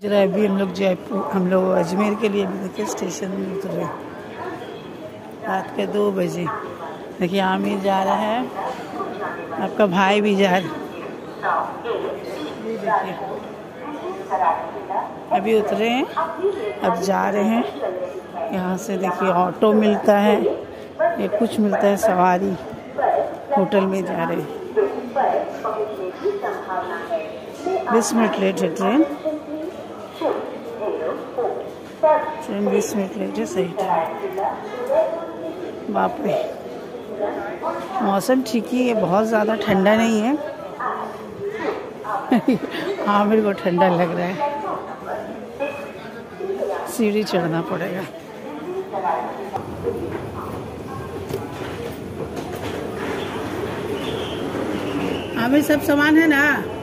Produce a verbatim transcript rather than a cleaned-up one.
जरा अभी हम लोग जयपुर हम लोग अजमेर के लिए अभी देखिए स्टेशन में उतरे रात के दो बजे। देखिए आमिर जा रहा है, आपका भाई भी जा रहा है। ये देखिए अभी उतरे हैं, अब जा रहे हैं। यहाँ से देखिए ऑटो मिलता है या कुछ मिलता है, सवारी होटल में जा रहे हैं। बीस मिनट लेट है ट्रेन ट्रेन बीस मिनट लेट है, सही टाइम। बाप रे, मौसम ठीक ही है, बहुत ज़्यादा ठंडा नहीं है। हाँ मेरे को ठंडा लग रहा है, सीढ़ी चढ़ना पड़ेगा। हाँ भाई सब सामान है ना।